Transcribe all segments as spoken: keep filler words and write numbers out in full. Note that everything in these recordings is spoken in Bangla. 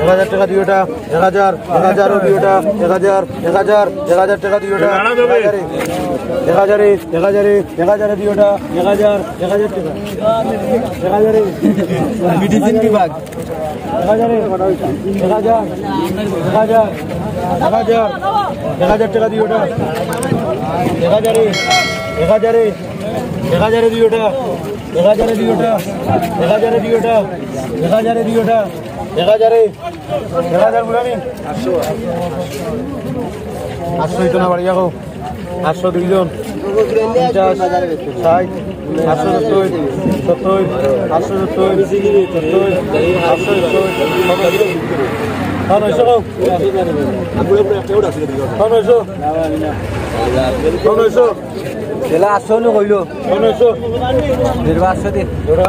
এক হাজার টাকা দুইটা এক হাজার এক হাজার ও দুইটা এক হাজার এক হাজার এক হাজার টাকা দুইটা এক হাজারে এক হাজারে এক হাজারে দুইটা এক হাজার এক হাজার টাকা এক হাজারে মেডিসিন বিভাগ এক হাজারে এক হাজার এক হাজার এক হাজার এক হাজার টাকা দুইটা এক হাজারে এক হাজারে এক হাজারে দুইটা এক হাজারে দুইটা এক হাজারে দুইটা এক হাজারে দুইটা এক হাজারে এক হাজার বুড়ানি আটশো আটশো তো না বাড়ি যাবো আটশো দুইজন পঞ্চাশ ষাট আটশো সত্তর সত্তর আটশো সত্তর সত্তর আটশো সত্তর নয়শো নয়শো নয়শো এলা আটশো নো কইলো নয়শো দেড় আটশো দে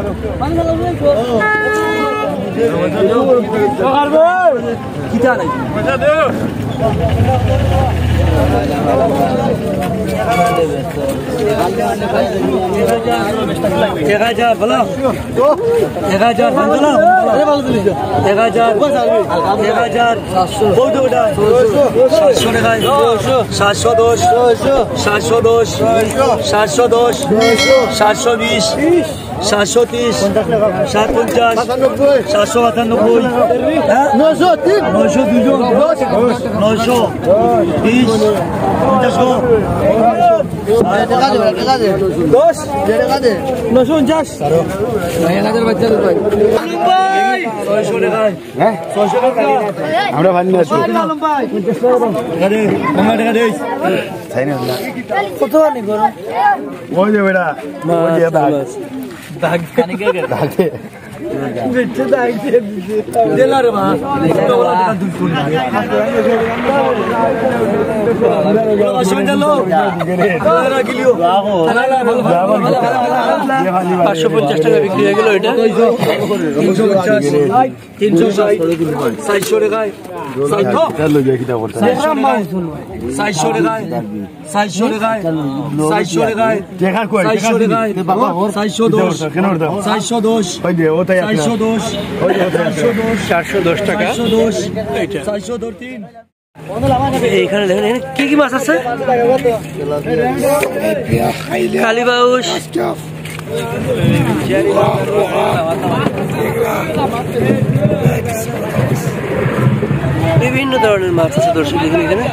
কিটা নাই এক হাজার বলো এক হাজার এক হাজার এক হাজার সাতশো টাকায় সাতশো দশ সাতশো দশ সাতশো দশ সাতশো বিশ সাতশো তিরিশ সাত পঞ্চাশ সাতশো আটানব্বই নয়শো তিন নয়শো দুজন নয়শো বিশ পঞ্চাশশো দশ নয়শো পঞ্চাশ এক হাজার বাচ্চা ছয়শো টাকায় হ্যাঁ ছয়শো টাকা আমরা ভালো আছি কত আনি গরম ওই যে বেটা ওই যে দাগ দাগ কানে কে কে দাগ বেচে দাগ দিয়ে দিলা রে মা তো ওলা টাকা দুই কোটি পাঁচশো পঞ্চাশ টাকা বিক্রি হয়ে গেল এটা তিনশো চারশো টাকায় চারশো টাকায় চারশো টাকায় চারশো টাকায় চারশো টাকায় চারশো দশ চারশো দশ চারশো দশ চারশো দশ টাকা চারশো দশ তিন এইখানে দেখেন কি কি মাছ আছে কালীবাউস বিভিন্ন ধরনের মাছ আছে দর্শক এখানে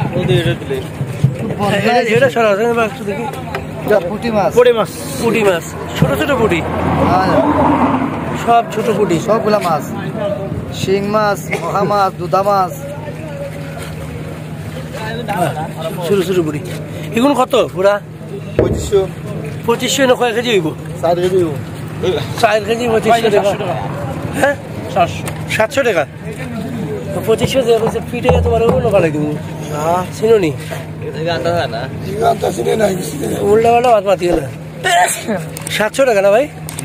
এটা সরাসরি মাছ দেখি পুঁটি মাছ পুঁটি মাছ পুঁটি মাছ ছোট ছোট পুঁটি সব ছোট পুঁটি সবগুলা মাছ শিং মাছ মহা মাছ দুধা মাছ ছোট ছোট পুঁটি এগুলো কত পুরা পঁচিশশো পঁচিশশো না কয় কেজি হইব চার কেজি চার কেজি পঁচিশশো টাকা হ্যাঁ সাতশো সাতশো টাকা পঁচিশশো যে ফিটে তোমার অন্য কালাই দিব চিনি উল্টা পাল্টা ভাত মাতি না সাতশো টাকা না ভাই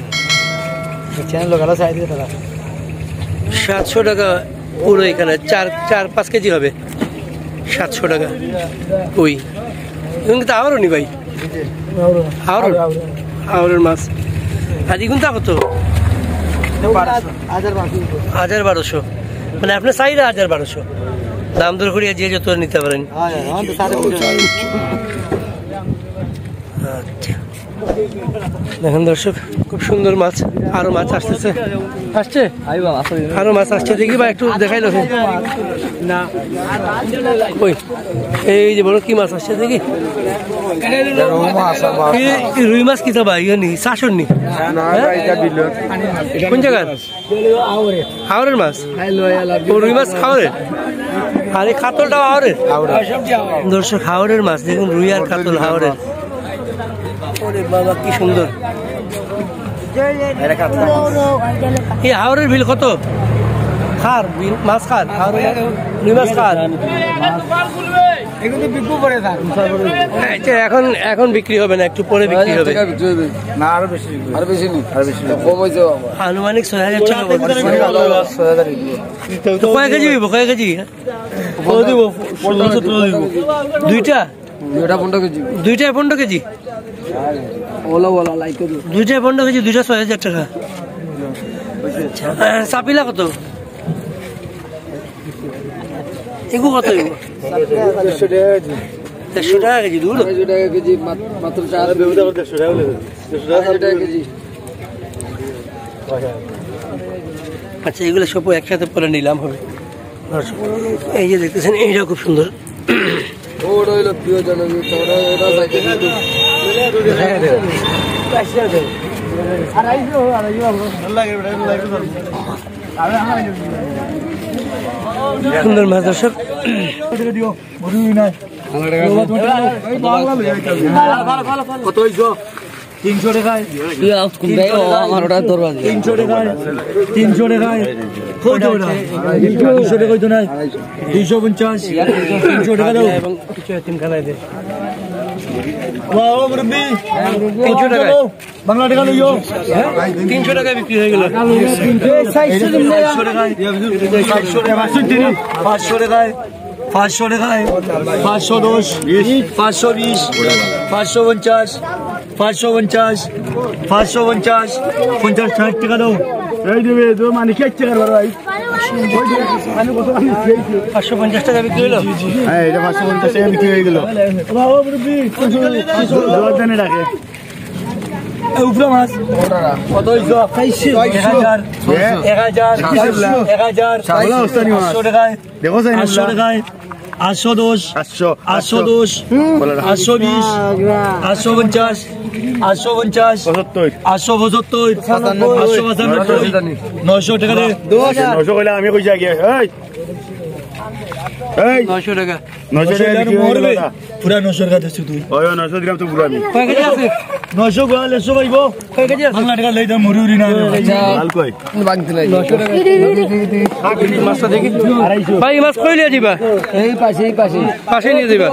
সাতশো টাকা পুরো এখানে চার চার পাঁচ কেজি হবে সাতশো টাকা ওই কিন্তু আবারও নি ভাই আবার আবারের মাছ আর এখন তা কত হাজার বারোশো মানে আপনার চাহিদা হাজার বারোশো দাম দর করিয়া যে যত নিতে পারেন আচ্ছা দেখেন দর্শক খুব সুন্দর মাছ আরো মাছ আসতেছে আসছে আরো মাছ আসছে দেখি বা একটু দেখাই লোক না ওই এই যে বড় কি মাছ আসছে দেখি রুই মাছ কিতা ভাই নি শাসন নি কোন জায়গার হাওড়ের মাছ রুই মাছ হাওড়ের আর এই কাতলটাও হাওড়ের দর্শক হাওড়ের মাছ দেখুন রুই আর কাতল হাওড়ের বাবা কি সুন্দর এই হাওড়ের বিল কত খার বিল মাছ খার রুই মাছ খার এখন এখন বিক্রি হবে না একটু পরে বিক্রি হবে না আরো বেশি আরো বেশি নেই আরো বেশি কম হয়েছে আনুমানিক ছয় হাজার টাকা তো কয় কেজি হইব কয় কেজি দিব দুইটা দুইটা পনেরো কেজি দুইটা পনেরো কেজি দুইটা পনেরো কেজি দুইটা ছয় হাজার টাকা চাপিলা কত এগু কত দেড়শো টাকা কেজি দুধ টাকা কেজি মাত্র চার দেড়শো টাকা কেজি। আচ্ছা এগুলো সব একসাথে পরে নিলাম হবে। এই যে দেখতেছেন এইটা খুব সুন্দর। সুন্দর মাছ দর্শক। কত হইছো? তিনশো টাকায় আমার ওটা ধরবা তিনশো টাকায় তিনশো টাকায় তিনশো টাকা হইতো না দুইশো পঞ্চাশ তিনশো টাকা দাও এবং কিছু তিন খানায় দে তিনশো টাকা বাংলা টাকা লইও তিনশো টাকায় বিক্রি হয়ে গেল। পাঁচশো টাকায় পাঁচশো টাকায় পাঁচশো দশ পাঁচশো বিশ পাঁচশো পঞ্চাশ পাঁচশো পঞ্চাশ পাঁচশো পঞ্চাশ পঞ্চাশ ষাট টাকা দাও এই দেবে তো মানে ষাট টাকার ভাই পাঁচশো পঞ্চাশ টাকা বিক্রি হলো। হ্যাঁ এটা পাঁচশো পঞ্চাশ টাকা বিক্রি হয়ে গেল। রাখে উপরে মাছ কত হইছো? এক হাজার এক হাজার এক হাজার আটশো টাকায় দেখো আটশো টাকায় আটশো দশ আটশো আটশো দশ আটশো বিশ আটশো পঞ্চাশ আটশো পঞ্চাশ পঁচাত্তর আটশো পঁচাত্তর আটশো পঁচানব্বই নয়শো টাকা নয়শো কইলে আমি কই যাই নয়শো টাকা নয়শো টাকা পুরা নয়শো টাকা দিচ্ছি তুই নয়শো দিলাম তো পুরা নয়শো এসো পাইব বাংলা টাকা লই দাম মরি উড়ি না মাছটা দেখি ভাই মাছ কই নিয়ে যাবা? এই পাশে এই পাশে পাশে নিয়ে যাবা।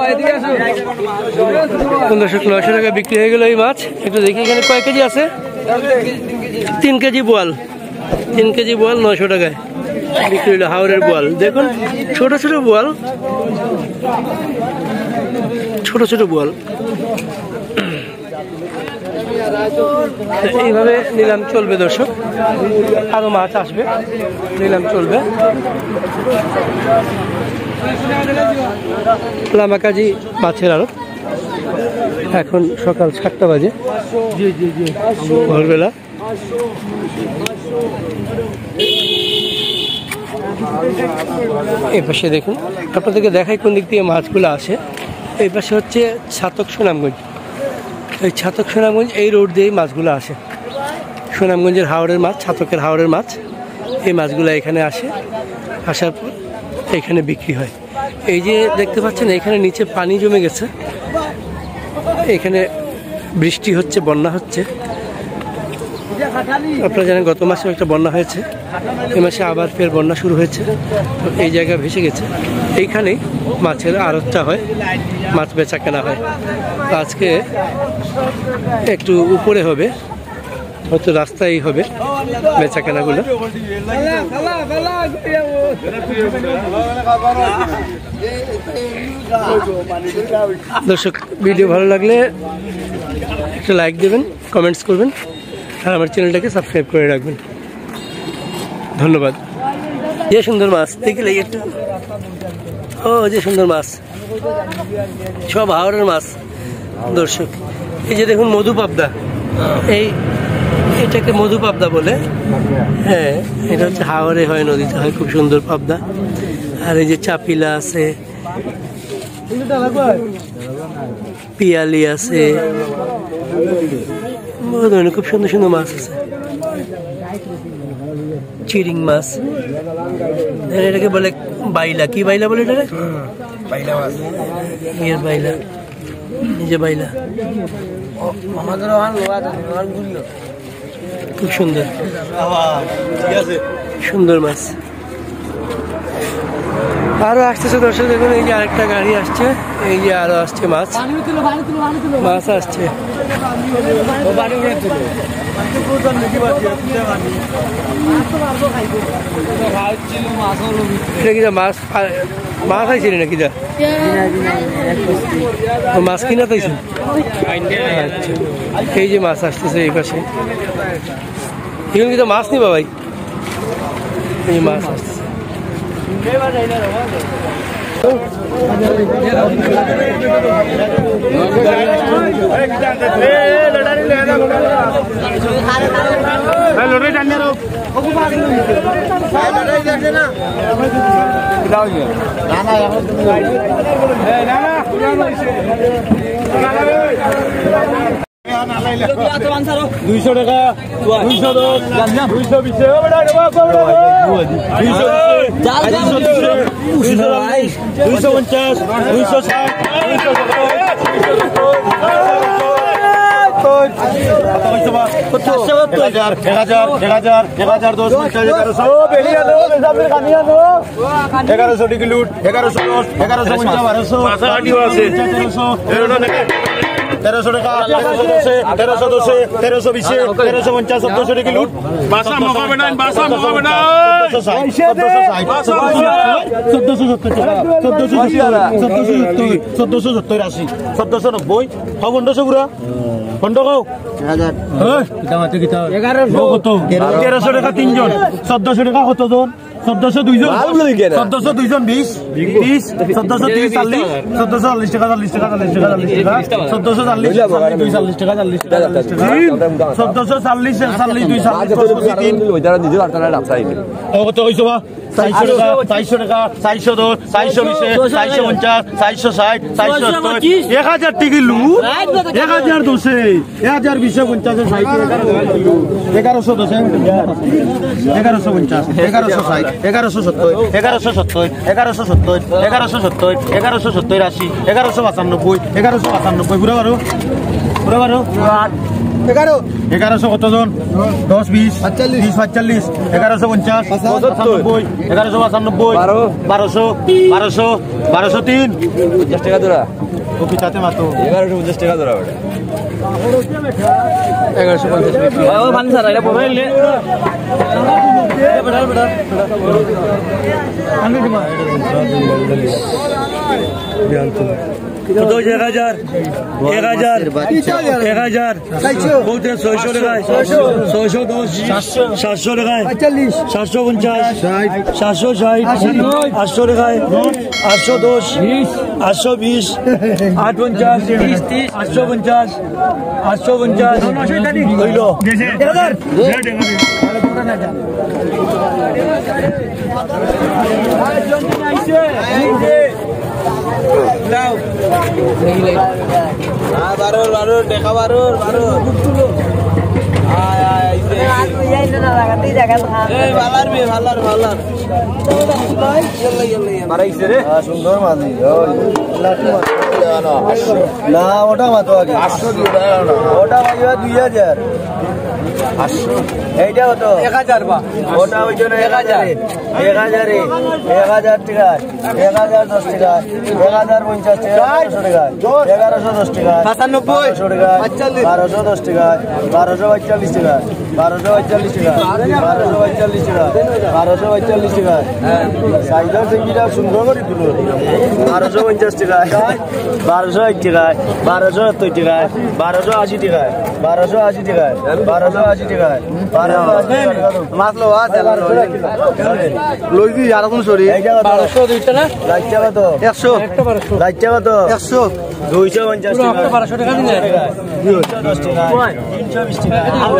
পনেরোশো নয়শো টাকা বিক্রি হয়ে গেল এই মাছ। একটু দেখি এখানে কয় কেজি আছে? তিন কেজি বোয়াল তিন কেজি বোয়াল নয়শো টাকায় বিক্রি হলো। হাওড়ের বোয়াল দেখুন ছোট ছোট বোয়াল ছোট ছোট বোয়াল এইভাবে নিলাম চলবে দর্শক। আরো মাছ আসবে নিলাম চলবে। লামাকাজি মাছের আড়ত এখন সকাল সাতটা বাজে ভোরবেলা। এই পাশে দেখুন আপনাদেরকে দেখাই কোন দিক থেকে মাছগুলো আসে। এই পাশে হচ্ছে ছাতক সুনামগঞ্জ। এই ছাতক সুনামগঞ্জ এই রোড দিয়েই মাছগুলো আসে। সুনামগঞ্জের হাওড়ের মাছ ছাতকের হাওড়ের মাছ এই মাছগুলো এখানে আসে। আসার পর এখানে বিক্রি হয়। এই যে দেখতে পাচ্ছেন এখানে নিচে পানি জমে গেছে। এখানে বৃষ্টি হচ্ছে বন্যা হচ্ছে। আপনারা জানেন গত মাসে একটা বন্যা হয়েছে। এই মাসে আবার ফের বন্যা শুরু হয়েছে। তো এই জায়গা ভেসে গেছে। এইখানেই মাছের আড়তটা হয় মাছ বেচা কেনা হয়। আজকে একটু উপরে হবে হয়তো রাস্তায় হবে বেচা কেনাগুলো। দর্শক ভিডিও ভালো লাগলে একটা লাইক দেবেন কমেন্টস করবেন আর আমার চ্যানেলটাকে সাবস্ক্রাইব করে রাখবেন। ধন্যবাদ। যে সুন্দর মাছ দেখলে একটু ও যে সুন্দর মাছ সব হাওড়ের মাছ দর্শক। এই যে দেখুন মধু পাবদা এই এটাকে মধু পাবদা বলে। হ্যাঁ এটা হচ্ছে হাওড়ে হয় নদীতে হয় খুব সুন্দর পাবদা। আর এই যে চাপিলা আছে পিয়ালি আছে বহু ধরনের খুব সুন্দর সুন্দর মাছ আছে। চিরিং মাছ এটাকে বলে বাইলা। কি বাইলা বলে এটা? বাইলা মাছ এর বাইলা নিজে বাইলা খুব সুন্দর সুন্দর মাছ। আরো আসতেছে দর্শক দেখুন এই যে আরেকটা গাড়ি আসছে। এই যে আরো আসছে মাছ মাছ আসছে। মাছ মাছ আইছিল নাকি মাছ কিনা পাইছেন? এই যে মাছ আসতেছে এই পাশে। এখানে কিন্তু মাছ নিবা ভাই। এই মাছ আসতেছে দুইশো টাকা দুইশো দশ দুইশো বিশ দুইশো পঞ্চাশ দুইশো ষাট এক হাজার এক হাজার এক হাজার দশ পঞ্চাশ এগারোশো এগারোশো টিকি লুট এগারোশো দশ এগারোশো পঞ্চাশ বারোশো তেরোশো তেরোশো টাকা তেরোশো দশে তেরোশো দশে তেরোশো বিশে তেরোশো পঞ্চাশ চোদ্দশো টিকি লুট চোদ্দশো সত্তর চোদ্দশো চোদ্দশো সত্তর চোদ্দশো সত্তর আশি চোদ্দশো নব্বই হ পনেরোশো পুরা পনেরো তেরোশো টাকা তিনজন চোদ্দশো টাকা কতজন চোদ্দশো দুইজন চোদ্দশো দুইজন বিশ বিশ চোদ্দশো তিরিশ চাল্লিশ চোদ্দশো চল্লিশ টাকা চল্লিশ টাকা চল্লিশ টাকা চল্লিশ টাকা চোদ্দশো চাল্লিশ দুই চাল্লিশ টাকা চাল্লিশ টাকা চোদ্দশো চাল্লিশ চাল্লিশ দুই কত কইছো বা চারশো টাকা চারশো টাকা চারশো দশ চারশো বিশে চারশো পঞ্চাশ চারশো ষাট চারশো সত্তর এক হাজার টিকি লুট এক হাজার দশে এক হাজার বিশে পঞ্চাশ ষাট এগারোশো দশে এগারোশো পঞ্চাশ এগারোশো ষাট এগারোশো সত্তর এগারোশো সত্তর এগারোশো সত্তর এগারোশো সত্তর এগারোশো সত্তর আশি এগারোশো পঁচানব্বই এগারোশো পঁচানব্বই পুরো বারো পুরো বারো এগারো এগারোশো কতজন দশ বিশ বিশ পাঁচচল্লিশ এগারোশো পঞ্চাশ পঁচানব্বই এগারোশো পঁচানব্বই বারোশো বারোশো বারোশো তিন পঞ্চাশ টাকা ধরা কপিতাতে মাতো এগারোশো পঞ্চাশ টাকা ধরা এগারোশো পঞ্চাশ এক হাজার এক হাজার এক হাজার ছয়শো টাকায় ছয়শো দশ সাতশো টাকায় সাতশো পঞ্চাশ সাতশো ষাট আটশো টাকায় আটশো দশ আটশো বিশ আট পঞ্চাশ আটশো পঞ্চাশ আটশো পঞ্চাশ হইল বারোর বারোর দেখা বারোর বারোর সুন্দর মাঝি না ওটা মাতো আগে ওটা বাজিবা দুই হাজার এইটা হতো এক হাজার বা ওটা ওই জন্য এক হাজার এক হাজারে এক হাজার টাকা এক হাজার দশ টাকা এক হাজার পঞ্চাশ টাকা এগারোশো টাকা এগারোশো দশ টাকা সাতানব্বই টাকা বারোশো দশ টাকা বারোশো পঁয়তাল্লিশ টাকা বারোশো পঁয়তাল্লিশ টাকা বারোশো পঁয়তাল্লিশ টাকা বারোশো পঁয়তাল্লিশ টাকা সাইজের সিঙ্গিটা সুন্দর করে তুলো বারোশো পঞ্চাশ টাকা বারোশো এক টাকায় বারোশো সত্তর টাকায় বারোশো আশি টাকায় বারোশো আশি টাকায় বারোশো আশি টাকায় বারোশো আশি মাছ লো লই দি আর কোন সরি বারোশো দুইটা না রাইটা কত একশো রাইটা কত একশো দুইশো পঞ্চাশ টাকা বারোশো টাকা দিন দুইশো দশ টাকা তিনশো বিশ টাকা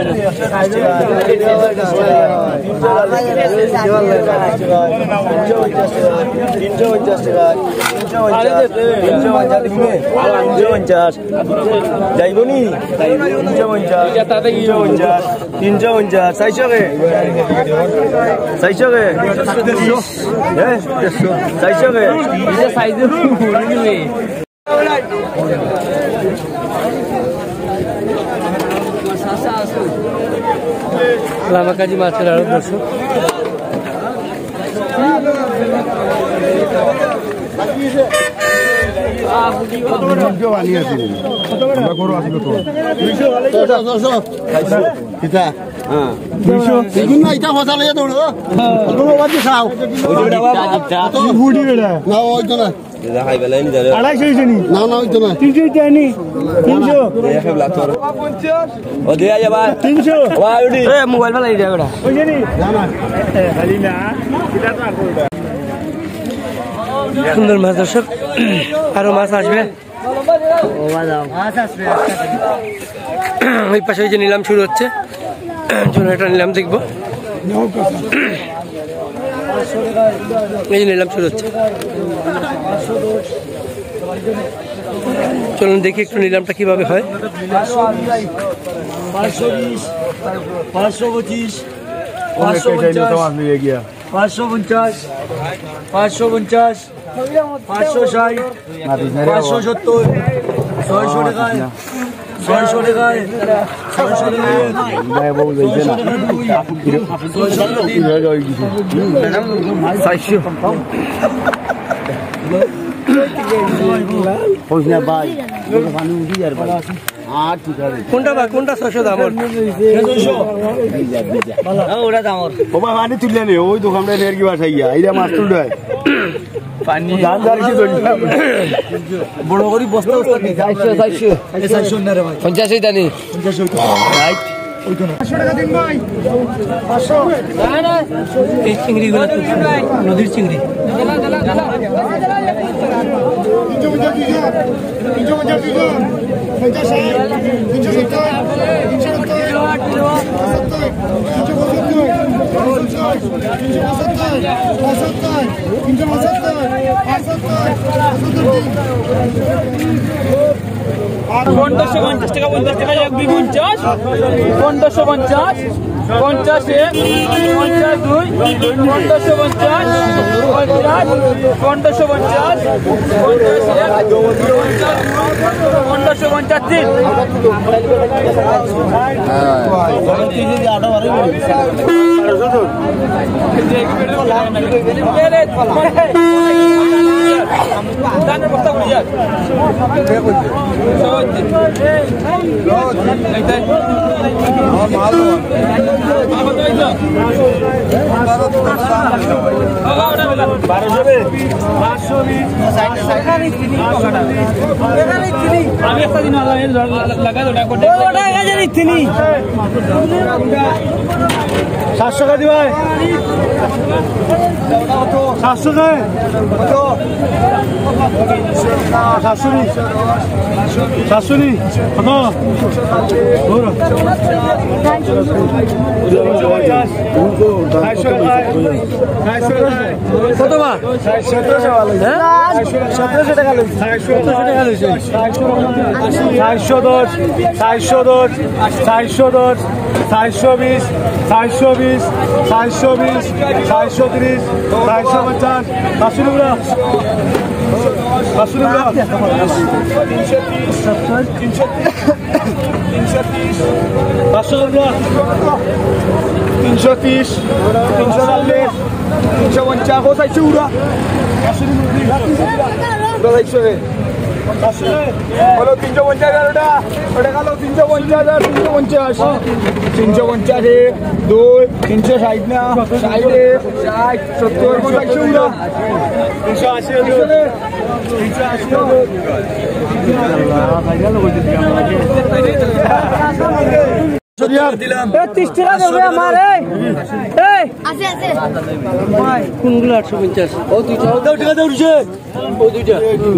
তিনশো পঞ্চাশ টাকা তিনশো পঞ্চাশ তিনশো পঞ্চাশ তিনশো পঞ্চাশ যাইব নি তিনশো পঞ্চাশ তিনশো পঞ্চাশ তিনশো পঞ্চাশ চারশো কে চারশো কে চারশো কে লামাকাজি মাছের আরো দর্শক আড়াইশো না না ওই তো না তিনশো তিনশো তিনশো মোবাইল ফেলাই ওটা সুন্দর মাছ দর্শক, আরো মাছ আসবে। ওই পাশে ওই যে নিলাম শুরু হচ্ছে, চলো এটা নিলাম দেখবো। এই যে নিলাম শুরু হচ্ছে, চলুন দেখি একটু নিলামটা কিভাবে হয়। পাঁচশো বিশ, পাঁচশো পঁচিশ, পাঁচশো পঞ্চাশ, পাঁচশো পঞ্চাশ, পাঁচশো ষাট, পাঁচশো সত্তর, ছয়শো টাকায়, ছয়শো টাকায়, ছয়শো টাকায়, কোনটা বা কোনটা ছয়শো দাম? ওটা দাম পানি তুললে নেই, ওই দোকানটা নেই কি বাসাইয়া এইটা মাছ তুলতে হয়। বড় করি বস্তা বস্তা পঞ্চাশ হইতা নি এই চিংড়িগুলো নদীর চিংড়ি। পঞ্চাশশো পঞ্চাশ টাকা, পঞ্চাশ টাকা এক দুই পঞ্চাশ, পঞ্চাশশো পঞ্চাশ, পঞ্চাশ এক, পঞ্চাশ দুই, পঞ্চাশশো পঞ্চাশ, পঞ্চাশ, পঞ্চাশশো পঞ্চাশ, পঞ্চাশ এক, পঞ্চাশশো পঞ্চাশ তিন। বস্তা করে যাক আমি একটা দিন লাগাই সাতশো টাকা দিবাই, সাতশো টাকা সাতশো নি সাতশো নি কত বা সতেরোশো টাকা চারশো দশ, চারশো দশ, চারশো দশ, চারশো বিশ, চারশো বিশ, চারশো বিশ, চারশো ত্রিশ, চারশো পঞ্চাশ, পাঁচশো টাকা পাঁচশো টাকা পাঁচশো টাকা তিনশো তিরিশ, তিনশো চল্লিশ, তিনশো পঞ্চাশ, ও চারশো উড়া হলো তিনশো পঞ্চাশ হাজার, ওটা ওটা গেল তিনশো পঞ্চাশ হাজার, তিনশো পঞ্চাশ, তিনশো পঞ্চাশ এক দুই, তিনশো ষাট না ষাট এক, ষাট সত্তর, চারশো উড়া তিনশো আশি, তিনশো আশি কোনগুলো আটশো পঞ্চাশ? ও দুইটা ও দুইটা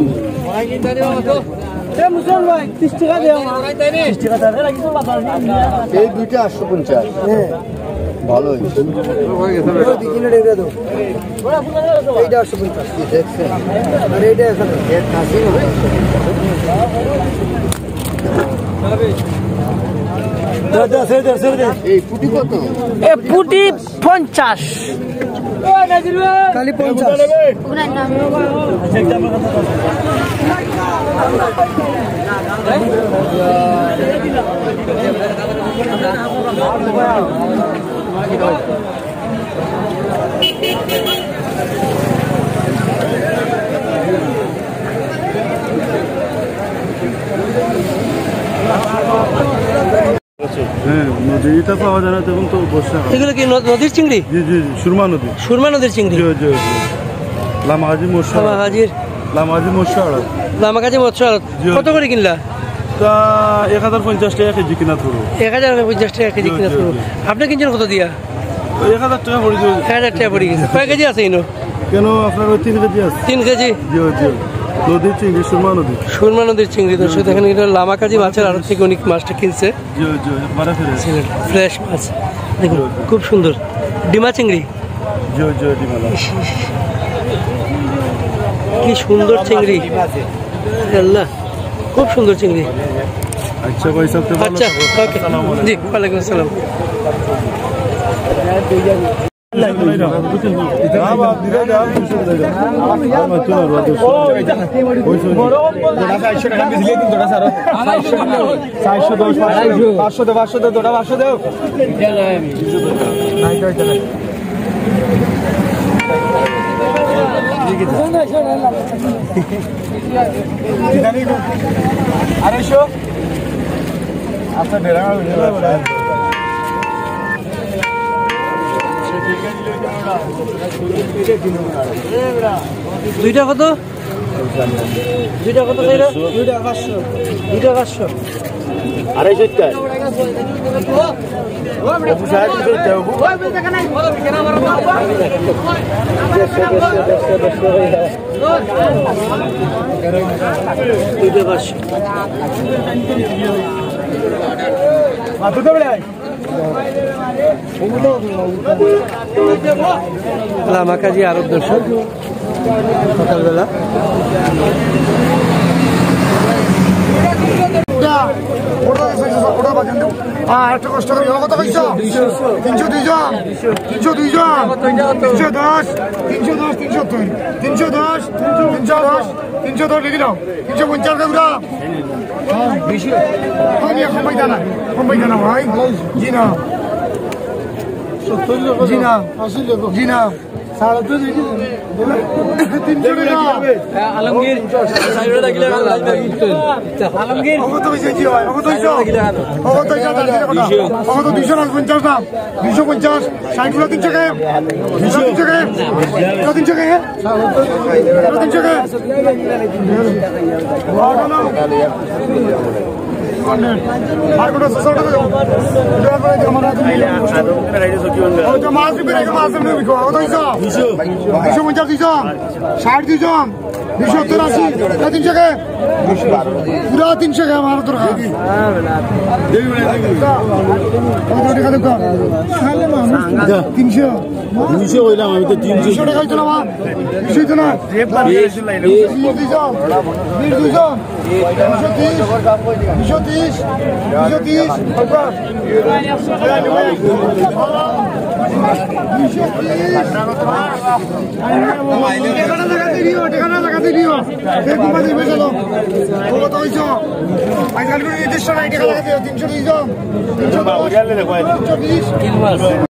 এই দুইটা আটশো পঞ্চাশ ভালো এইটা আটশো পঞ্চাশ দেখছেন, আর এইটা এই পুটি কত? এ পুটি পঞ্চাশ, খালি পঞ্চাশ। হ্যাঁ, নদীটা পাওয়া যায় না তখন তো বর্ষা। এগুলো কি নদীর চিংড়ি? জি জি সুরমা নদী, সুরমা নদীর চিংড়ি। লামাগাজি মৎস্য, লামাগাজির লামাগাজি মৎস্য আড়ত, লামাগাজি মৎস্য আড়ত। কত করে কিনলা? তা এক হাজার পঞ্চাশ টাকা কেজি কিনা ধরো। এক হাজার পঞ্চাশ টাকা কেজি কিনা ধরো। আপনি কিনছেন কত দিয়া? এক হাজার টাকা পড়ে এক হাজার টাকা পড়ে গেছে। কয় কেজি আছে ইনো? কেন আপনার ওই তিন কেজি আছে? তিন কেজি জি জি নদীর চিংড়ি, সুরমা নদী। সুরমা নদীর চিংড়ি দর্শক দেখেন, এটা লামাকাজি মাছের আড়ত থেকে উনি মাছটা কিনছে, জি জি একবারে ফ্রেশ ফ্রেশ মাছ। দেখুন খুব সুন্দর ডিমা চিংড়ি, জি জি ডিমালা। কি সুন্দর চিংড়ি, আল্লাহ খুব সুন্দর চিংড়ি। আচ্ছা ভাই সব তো ভালো। আচ্ছা ওকে জি ওয়ালাইকুম আসসালাম। আড়াইশো আচ্ছা দেড় দুইটা কত? দুইটা কত? দুইটা পাঁচশো। দুইটা পাঁচশো আড়াইশো দুইটা পাঁচশো। লামাকাজি আরব দর্শক সকালবেলা। একটা কষ্ট করি কত কইছ? তিনশো দুইজন তিনশো দুইজন তিনশো দশ তিনশো দশ তিনশো দুই তিনশো দশ তিনশো দশ তিনশো দশ লিখি নাও। তিনশো পঞ্চাশ টাকা কমাই জানা কমাই জানা ভাই। জি না জি না জি না সাড়ে তিনশো টাকা আলমগীর আলমগীর অগত হয়েছে কি হয়? অগত হয়েছ অগত অগত দুইশো না পঞ্চাশ দাম দুইশো পঞ্চাশ ষাট গুলো তিনশো কে দুইশো তিনশো কে তিনশো কে তিনশো কে আর কোনো সোশ্যাল মাছ মাছ দুইশো পঞ্চাশ দুইশো ষাট দুইজন দুইশো সত্তর আশি তিনশো কে পুরা তিনশো কে আমার দরকার। তিনশো দুইশো হইলাম আমি তো তিনশো দুইশো টাকা হইতো না মা দুইশো হইতো না দুইজন দুইজন দুইশো তিরিশ দুইশো তিরিশ ঠিকানা লাগাতে দিও নির্দিষ্ট নাই টাকা লাগাতে তিনশো দুইজন তিনশো তিরিশ